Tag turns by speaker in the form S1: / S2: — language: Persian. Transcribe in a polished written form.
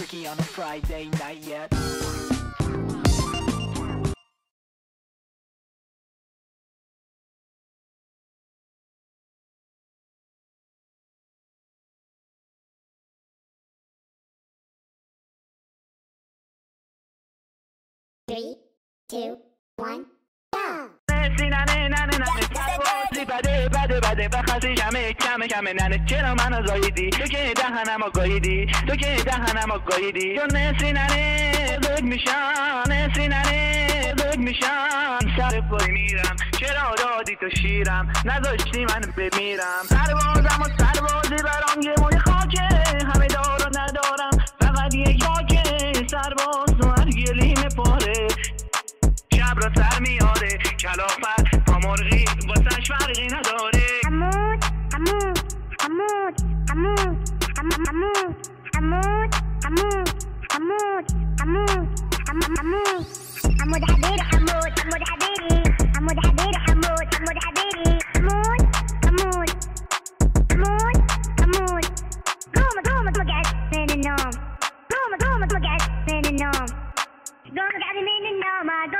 S1: Ricky on a Friday night yet.
S2: 3, 2, 1, go!
S3: بده بخواستی کمه ننه چرا منو زاییدی تو که دهنمو گاییدی تو نسی ننه زود میشم سر پای میرم چرا دادی تو شیرم نذاشتی من بمیرم سربازی برام یه موی خاکه همه دارو ندارم فقط یه یاکه سرباز و هر گلیم پاره شب را سر میاره کلافت با مرغی واسش فرقی نداره
S2: حمود حبيبي حمود قوم اقعد من النوم قوم اقعد من النوم